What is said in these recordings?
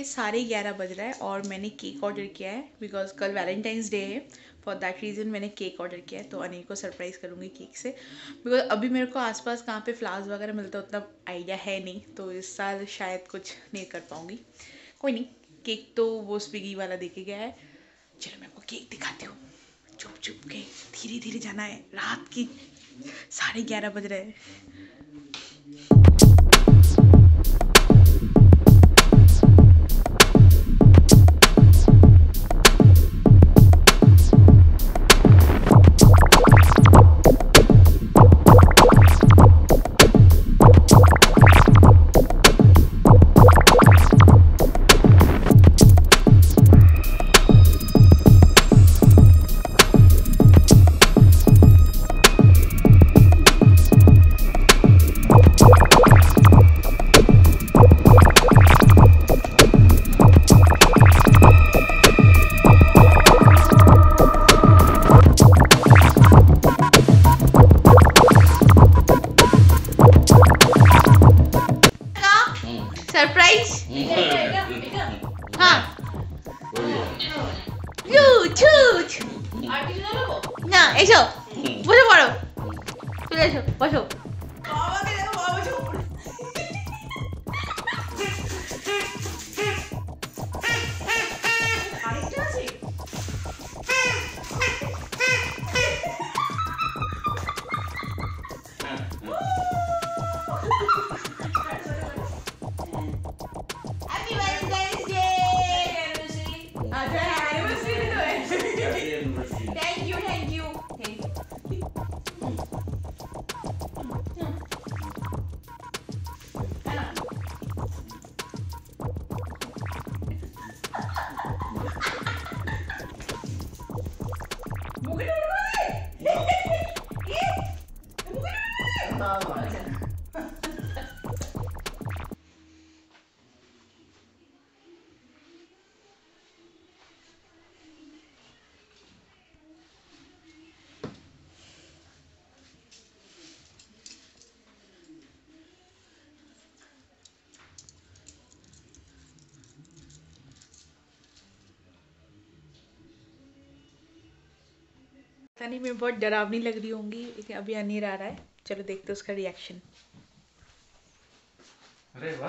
साढ़े 11 बज रहा है और मैंने केक ऑर्डर किया है बिकॉज कल वैलेंटाइंस डे है। फॉर दैट रीज़न मैंने केक ऑर्डर किया है, तो अनिल को सरप्राइज़ करूँगी केक से। बिकॉज अभी मेरे को आसपास कहाँ पे फ्लावर्स वगैरह मिलता है उतना आइडिया है नहीं, तो इस साल शायद कुछ नहीं कर पाऊँगी। कोई नहीं, केक तो वो स्विगी वाला दे के गया है। चलो मैं आपको केक दिखाती हूँ। चुप चुप के धीरे धीरे जाना है, रात की 11:30 बज रहे हैं। सरप्राइज हाँ না এসো বসে পড়ো, চলে এসো বসো। पता नहीं मैं बहुत डरावनी लग रही होंगी, लेकिन अभी अनीर आ रहा है। चलो देखते उसका रिएक्शन। अरे वाह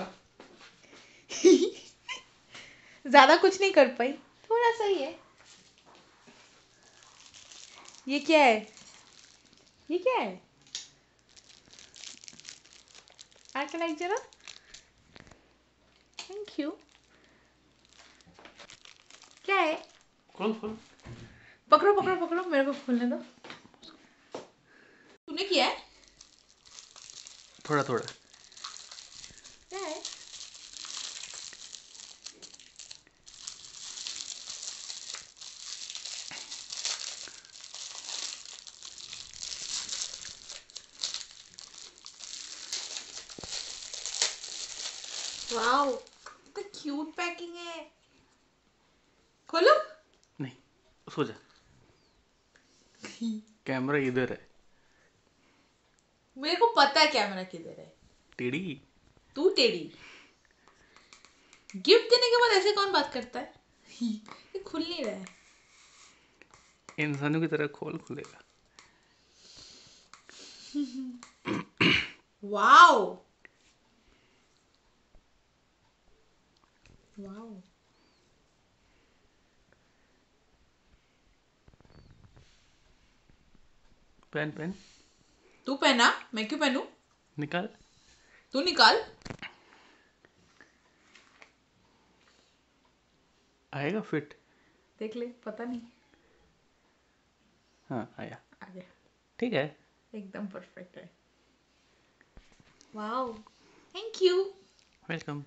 ज्यादा कुछ नहीं कर पाई, थोड़ा सा ही है। ये क्या है? ये क्या है? आके लाइक जरा। Thank you. क्या है? खोल खोल, पकड़ो पकड़ो पकड़ो, मेरे को खोलने दो। तूने किया है? थोड़ा थोड़ा। क्या है? वाओ, कितना क्यूट पैकिंग है। खोलो। नहीं, सो जा। कैमरा इधर है। मेरे को पता है कैमरा किधर है। टेढ़ी। तू टेढ़ी। गिफ्ट देने के बाद ऐसे कौन बात करता है? ये खुल नहीं रहा है। इंसानों की तरह खोल खुलेगा। वाओ वाओ, पेन पेन तू पहना, मैं क्यों पहनूं? निकाल। तू निकाल। आएगा फिट? देख ले, पता नहीं। हाँ आया। आ गया, ठीक है, एकदम परफेक्ट है। Wow, thank you. Welcome.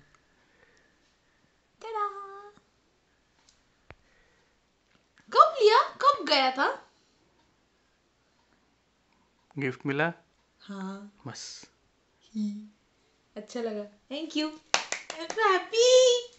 Tada. कब लिया, कब गया था? गिफ्ट मिला हाँ, बस। अच्छा लगा, थैंक यू। हैप्पी।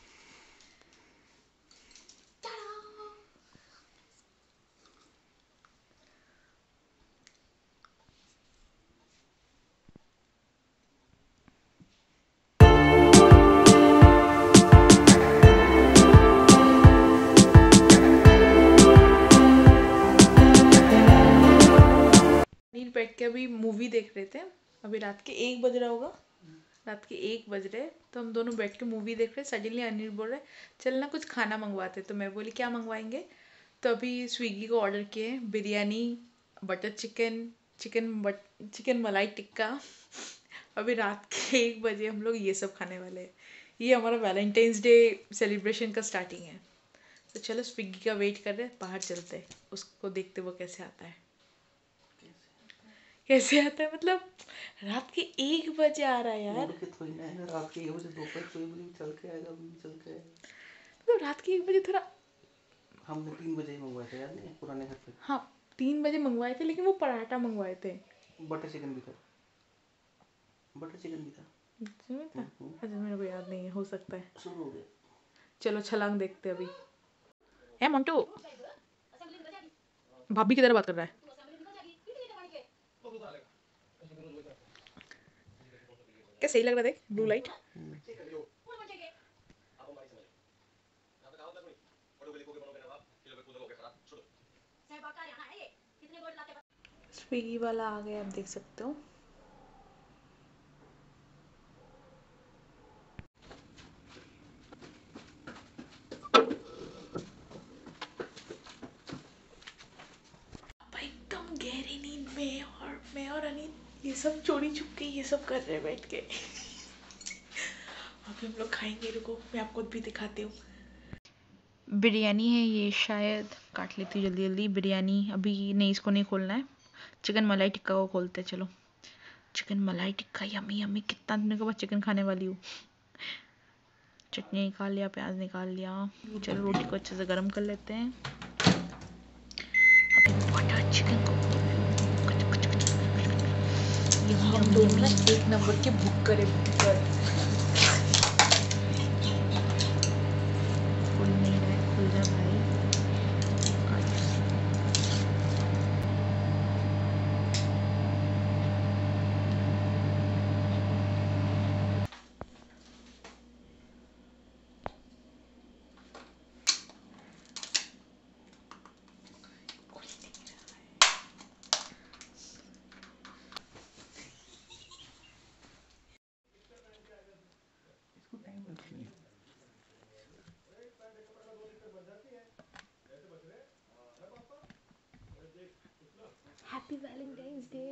के अभी मूवी देख रहे थे। अभी रात के 1 बज रहा होगा, रात के 1 बज रहे, तो हम दोनों बैठ के मूवी देख रहे। सडनली अनिल बोल रहे चल ना कुछ खाना मंगवाते। तो मैं बोली क्या मंगवाएंगे? तो अभी स्विगी को ऑर्डर किए बिरयानी, बटर चिकन, चिकन मलाई टिक्का। अभी रात के 1 बजे हम लोग ये सब खाने वाले हैं। ये हमारा वैलेंटाइंस डे सेलिब्रेशन का स्टार्टिंग है। तो चलो स्विगी का वेट कर रहे हैं, बाहर चलते हैं, उसको देखते वो कैसे आता है। कैसे आता है मतलब रात के 1 बजे आ रहा है यार। मुड़ के थोड़ी ना आएगा रात के 1 बजे, दोपहर कोई भी चल के आएगा, अभी भी चल के आएगा। तो रात के 1 बजे थोड़ा, हमने 3 बजे ही मंगवाए थे याद नहीं, पुराने घर पे। हाँ 3 बजे मंगवाए थे, लेकिन वो पराठा मंगवाए थे। बटर चिकन भी था, बटर चिकन भी था। सच में था? अच्छा मेरे को याद नहीं है, हो सकता है। शुरू हो गया। चलो छलांग देखते हैं अभी। है मोंटू, भाभी की तरह बात कर रहा है। क्या सही लग रहा है, देख ब्लू लाइट। स्विगी वाला आ गया, आप देख सकते हो। भाई एकदम गहरी नींद में, और मैं और अनिल ये सब चोरी छुपके ये सब कर रहे हैं बैठ के। अभी हम लोग खाएंगे, रुको मैं आपको भी दिखाती हूँ। बिरयानी है ये, शायद काट लेती हूँ जल्दी जल्दी। बिरयानी अभी नहीं, इसको नहीं खोलना है। चिकन मलाई टिक्का को खोलते हैं, चलो। चिकन मलाई टिक्का यम्मी यम्मी, कितना दिनों के बाद चिकन खाने वाली हूँ। चटनी निकाल लिया, प्याज निकाल लिया। चलो रोटी को अच्छे से गर्म कर लेते हैं। अभी बटर चिकन को हम दोनों ना 1 नंबर के बुक करे बुकर। खुल नहीं रहा है, खुल जा भाई। इसको टाइम लगता है। Happy Valentine's day.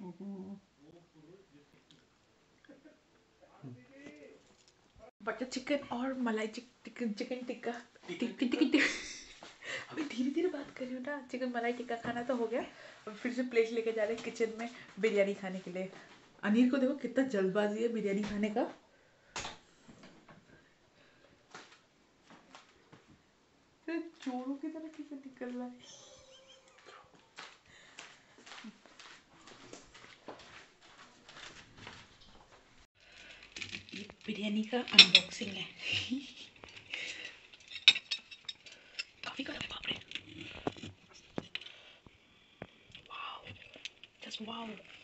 Butter chicken और मलाई चिकन, चिकन टिक्का, टिक्का। अभी धीरे धीरे बात कर रही हूँ ना। चिकन मलाई टिक्का खाना तो हो गया, अब फिर से प्लेट लेके जा रहे हैं किचन में बिरयानी खाने के लिए। अनिल को देखो कितना जल्दबाजी है बिरयानी खाने का। चोरों की तरह कैसे निकल रहा है। ये बिरयानी का अनबॉक्सिंग है। काफी गर्म, बाप रे। Wow, just wow.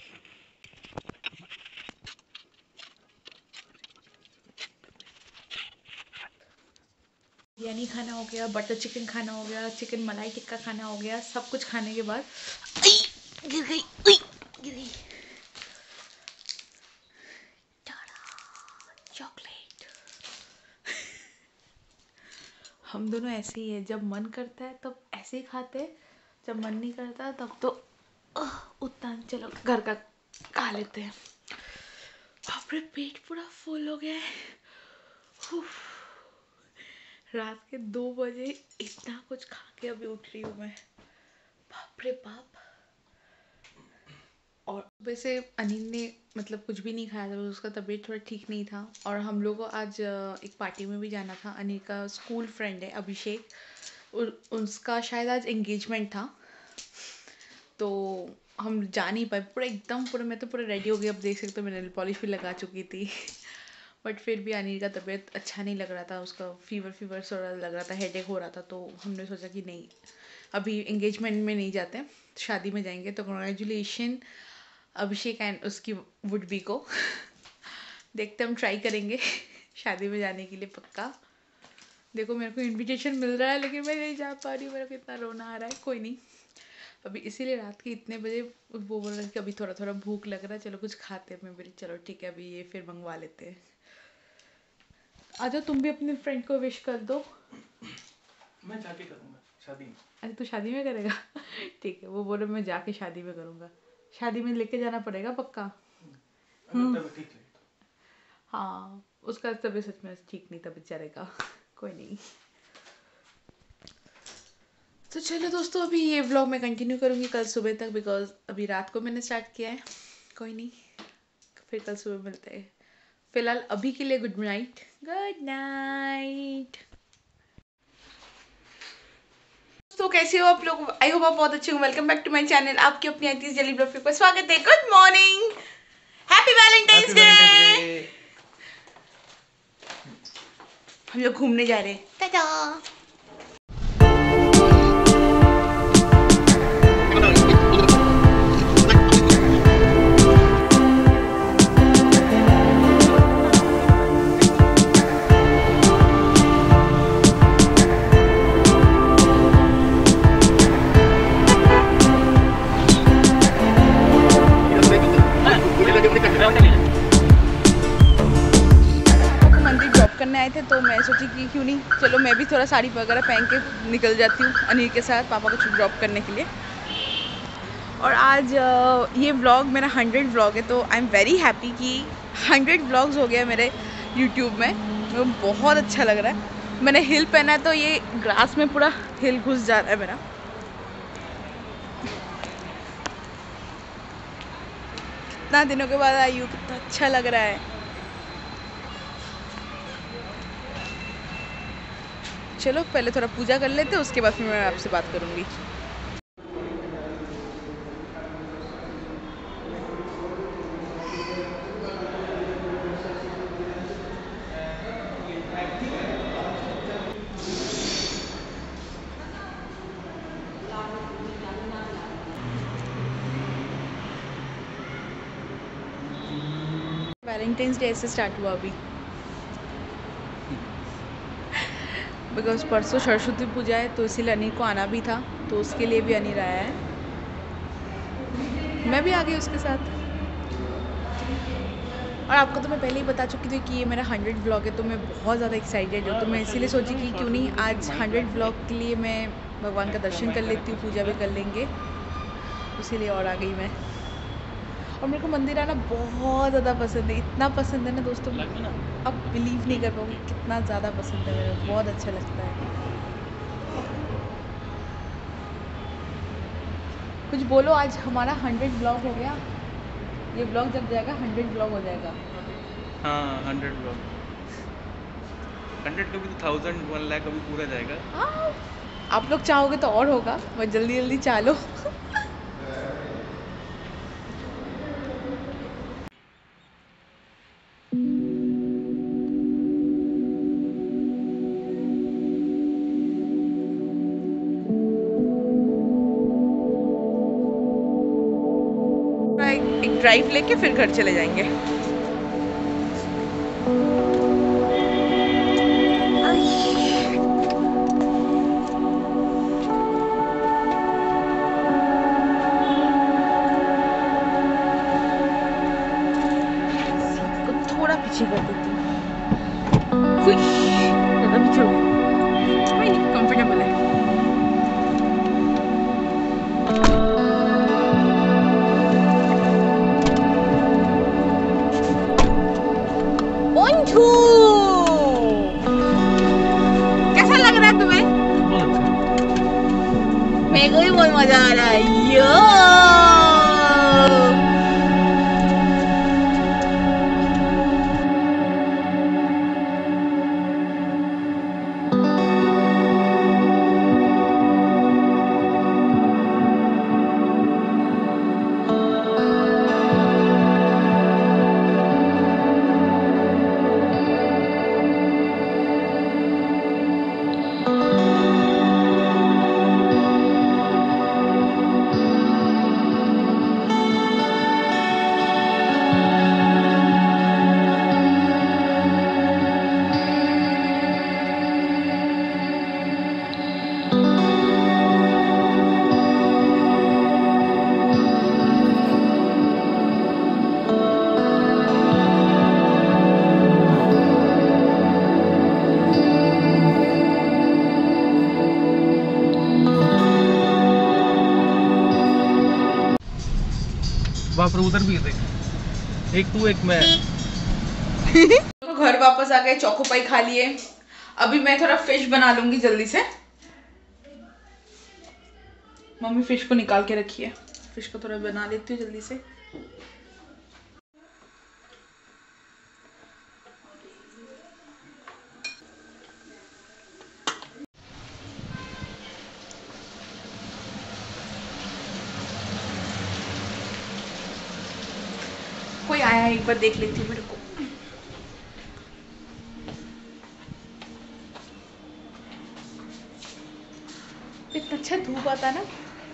बिरयानी खाना हो गया, बटर चिकन खाना हो गया, चिकन मलाई टिक्का खाना हो गया। सब कुछ खाने के बाद गिर गई, गिर गई। चॉकलेट। हम दोनों ऐसे ही है, जब मन करता है तब ऐसे ही खाते हैं, जब मन नहीं करता तब तो उतना चलो घर का खा लेते हैं। बाप रे, पेट पूरा फुल हो गया है। उफ। रात के 2 बजे इतना कुछ खा के अभी उठ रही हूँ मैं। बाप रे बाप। और वैसे अनिल ने मतलब कुछ भी नहीं खाया था, उसका तबीयत थोड़ा ठीक नहीं था। और हम लोग को आज एक पार्टी में भी जाना था। अनिल का स्कूल फ्रेंड है अभिषेक, उसका शायद आज एंगेजमेंट था, तो हम जा नहीं पाए। पूरा एकदम पूरा, मैं तो पूरा रेडी हो गई, अब देख सकते हो मैं नेल पॉलिश भी लगा चुकी थी। बट फिर भी अनिल का तबीयत अच्छा नहीं लग रहा था, उसका फीवर थोड़ा लग रहा था, हेडेक हो रहा था। तो हमने सोचा कि नहीं, अभी एंगेजमेंट में नहीं जाते, शादी में जाएंगे। तो कॉन्ग्रेचुलेशन अभिषेक एंड उसकी वुड बी को। देखते हम ट्राई करेंगे शादी में जाने के लिए पक्का। देखो मेरे को इनविटेशन मिल रहा है, लेकिन मैं नहीं जा पा रही हूँ, मेरा कितना रोना आ रहा है। कोई नहीं, अभी इसीलिए रात के इतने बजे वो बोल रहे थे कि अभी थोड़ा थोड़ा भूख लग रहा है, चलो कुछ खाते हैं। मैं बोली चलो ठीक है, अभी ये फिर मंगवा लेते हैं। आ जाओ, तुम भी अपने फ्रेंड को विश कर दो। मैं जाके करूँगा शादी में। अरे तू शादी में करेगा? ठीक है, वो बोले मैं जाके शादी में करूँगा। शादी में लेके जाना पड़ेगा पक्का। अगर तब ठीक लगे तो। हाँ, उसका तबीयत सच में ठीक नहीं था बेचारे का। कोई नहीं। तो चलो दोस्तों, अभी ये व्लॉग मैं कंटिन्यू करूँगी कल सुबह तक, बिकॉज अभी रात को मैंने स्टार्ट किया है। कोई नहीं, फिर कल सुबह मिलते हैं। फिलहाल अभी के लिए गुड नाइट। Good night. तो कैसे हो आप लोग? आई होप आप बहुत अच्छे हो। Welcome back to my channel. आपकी अपनी आतीश जली ब्लॉग पर स्वागत है। Good morning, happy Valentine's day. हम लोग घूमने जा रहे हैं। टाटा। करने आए थे तो मैं सोची कि क्यों नहीं, चलो मैं भी थोड़ा साड़ी वगैरह पहन के निकल जाती हूँ अनिल के साथ पापा को ड्रॉप करने के लिए। और आज ये व्लॉग मेरा 100 व्लॉग है, तो आई एम वेरी हैप्पी कि 100 व्लॉग्स हो गया मेरे यूट्यूब में। तो बहुत अच्छा लग रहा है। मैंने हिल पहना है तो ये ग्रास में पूरा हिल घुस जा रहा है मेरा। कितना दिनों के बाद आई हूँ, कितना अच्छा लग रहा है। चलो पहले थोड़ा पूजा कर लेते हैं, उसके बाद फिर मैं आपसे बात करूँगी। वैलेंटाइंस डे से स्टार्ट हुआ अभी, बिकॉज परसों सरस्वती पूजा है, तो इसीलिए अनिल को आना भी था, तो उसके लिए भी अनिल आया है। मैं भी आ गई उसके साथ। और आपको तो मैं पहले ही बता चुकी थी कि ये मेरा 100 व्लॉग है, तो मैं बहुत ज़्यादा एक्साइटेड हूँ। तो मैं इसीलिए सोची कि क्यों नहीं आज 100 व्लॉग के लिए मैं भगवान का दर्शन कर लेती हूँ, पूजा भी कर लेंगे, इसीलिए और आ गई मैं। और मेरे को मंदिर आना बहुत ज़्यादा पसंद है, इतना पसंद है ना दोस्तों, आप बिलीव नहीं कर पाओगे कितना ज़्यादा पसंद है मेरे, बहुत अच्छा लगता है। कुछ बोलो, आज हमारा 100 ब्लॉग हो गया। ये ब्लॉग जब जाएगा 100 ब्लॉग हो जाएगा। हाँ 100 ब्लॉग, 100 कभी तो 1000 1 लाख कभी पूरा जाएगा। हाँ, आप लोग चाहोगे तो और होगा, बस जल्दी जल्दी चालो। एक ड्राइव लेके फिर घर चले जाएंगे। थोड़ा पीछे कर देती हूँ, ज़्यादा पीछे हो गया, कोई नहीं, कंफर्टेबल है। कैसा लग रहा है तुम्हें? मेरे को भी बहुत मजा आ रहा है। यो वहाँ पर उधर भी देख, एक तू एक मैं। तो घर वापस आ गए, चोको पाई खा लिए। अभी मैं थोड़ा फिश बना लूंगी जल्दी से। मम्मी फिश को निकाल के रखी है, फिश को थोड़ा बना लेती हूँ जल्दी से। कोई आया है, एक बार देख लेती हूँ मेरे को। इतना अच्छा धूप आता है ना।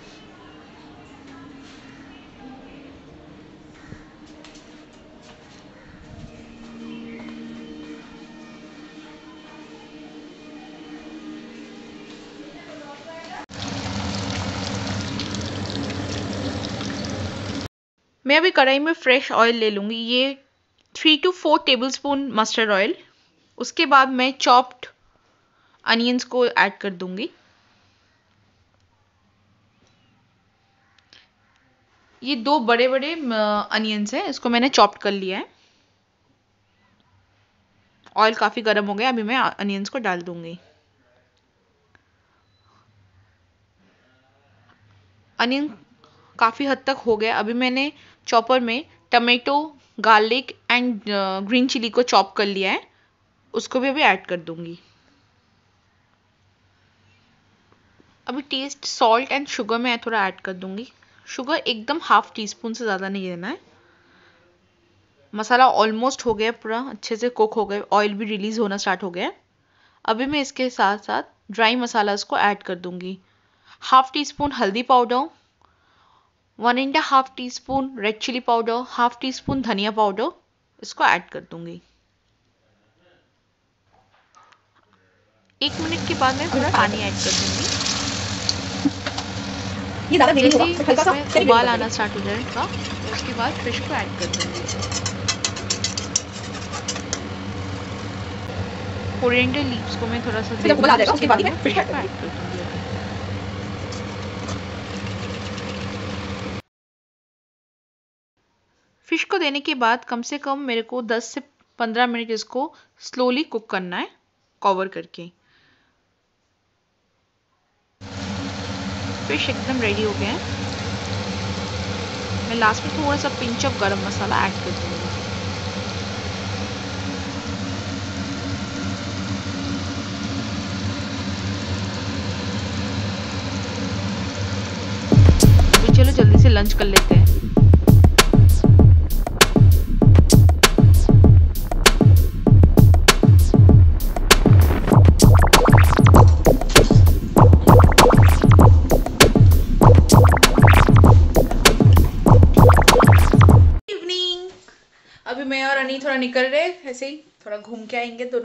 मैं अभी कढ़ाई में फ्रेश ऑयल ले लूँगी, ये 3 to 4 टेबलस्पून मस्टर्ड ऑयल। उसके बाद मैं चॉप्ड अनियंस को ऐड कर दूंगी। ये 2 बड़े बड़े अनियंस हैं, इसको मैंने चॉप्ड कर लिया है। ऑयल काफ़ी गर्म हो गया, अभी मैं अनियंस को डाल दूंगी। अनियन काफ़ी हद तक हो गया। अभी मैंने चॉपर में tomato, garlic and green chilli को चॉप कर लिया है, उसको भी अभी ऐड कर दूंगी। अभी टेस्ट सॉल्ट एंड शुगर मैं थोड़ा ऐड कर दूंगी। शुगर एकदम ½ टीस्पून से ज़्यादा नहीं देना है। मसाला ऑलमोस्ट हो गया, पूरा अच्छे से कुक हो गया, ऑयल भी रिलीज होना स्टार्ट हो गया। अभी मैं इसके साथ साथ ड्राई मसालास को ऐड कर दूंगी। ½ टीस्पून हल्दी powder, 1½ teaspoon red chilli powder, ½ teaspoon धनिया पाउडर, इसको ऐड कर दूंगी। 1 मिनट के बाद मैं थोड़ा पानी ऐड कर दूंगी। ये ज़्यादा ग्रेवी जैसे होगा, हल्का सा इसमें उबाल आना स्टार्ट हो जाएगा, उसके बाद फिश को ऐड कर दूंगी। कोरिएंडर लीव्स को मैं थोड़ा सा दे जब उबाल आ जाएगा, दूंगी, उसके बाद ही मैं फिश फिश को ऐड ऐड करूंगी। कर दूंगी। फिश को देने के बाद कम से कम मेरे को 10 से 15 मिनट इसको स्लोली कुक करना है, कवर करके। फिश एकदम रेडी हो गया है। मैं लास्ट में थोड़ा सा पिंच ऑफ गरम मसाला ऐड कर दूंगी। अभी चलो जल्दी से लंच कर लेते हैं। अभी मैं और अनी थोड़ा निकल रहे, ऐसे ही थोड़ा घूम के आएंगे दोनों।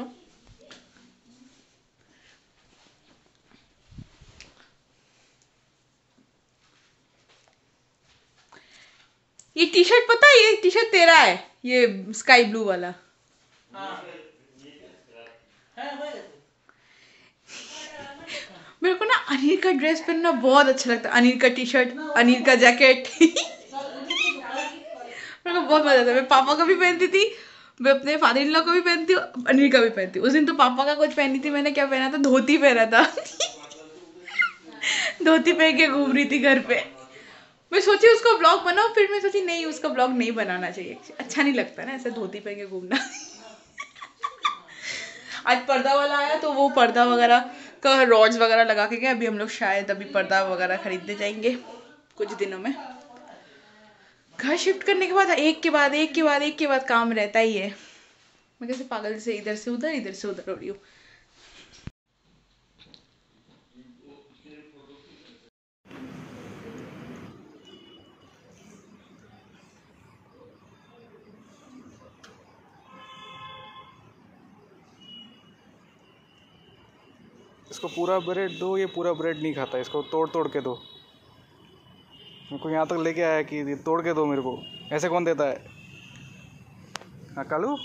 ये टी शर्ट पता है, ये टी शर्ट तेरा है, ये स्काई ब्लू वाला। मेरे को ना अनिल का ड्रेस पहनना बहुत अच्छा लगता है। अनिल का टी शर्ट, अनिल का जैकेट मेरे को बहुत मजा आता है। मैं पापा का भी पहनती थी, मैं अपने फादर इन लॉ को भी पहनती हूँ, अनिल का भी पहनती हूँ। उस दिन तो पापा का कुछ पहनी थी, मैंने क्या पहना था, धोती पहना था धोती पहन के घूम रही थी घर पे। मैं सोची उसका ब्लॉग बनाऊं, फिर मैं सोची नहीं, उसका ब्लॉग नहीं बनाना चाहिए, अच्छा नहीं लगता ना ऐसे धोती पहन के घूमना आज पर्दा वाला आया तो वो पर्दा वगैरह का रॉड्स वगैरह लगा के गया। अभी हम लोग शायद अभी पर्दा वगैरह खरीदने जाएंगे कुछ दिनों में। घर शिफ्ट करने के बाद एक के बाद एक के बाद एक के बाद काम रहता ही है। मैं कैसे पागल से इधर से उधर हो रही हूँ। इसको पूरा ब्रेड दो, ये पूरा ब्रेड नहीं खाता, इसको तोड़ तोड़ के दो। मेरे को यहाँ तक लेके आया कि ये तोड़ के दो मेरे को, ऐसे कौन देता है? हाँ कालू,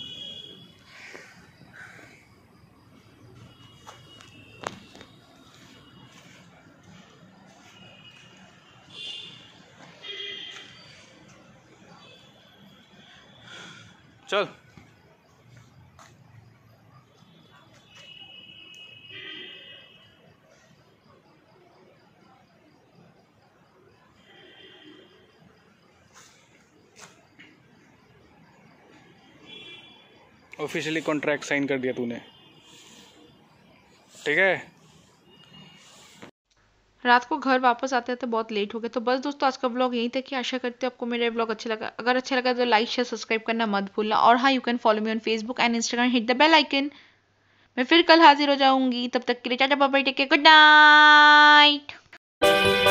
चल ऑफिशियली कॉन्ट्रैक्ट साइन कर दिया तूने, ठीक है। रात को घर वापस आते आते बहुत लेट हो गया। तो बस दोस्तों आज का ब्लॉग यहीं तक। कि आशा करती हूँ आपको मेरा ब्लॉग अच्छा लगा। अगर अच्छा लगा तो लाइक शेयर सब्सक्राइब करना मत भूलना। और हाँ, you can follow me on Facebook and Instagram, hit the bell icon. मैं फिर कल हाजिर हो जाऊंगी, तब तक के लिए tata bye bye, take care, good night.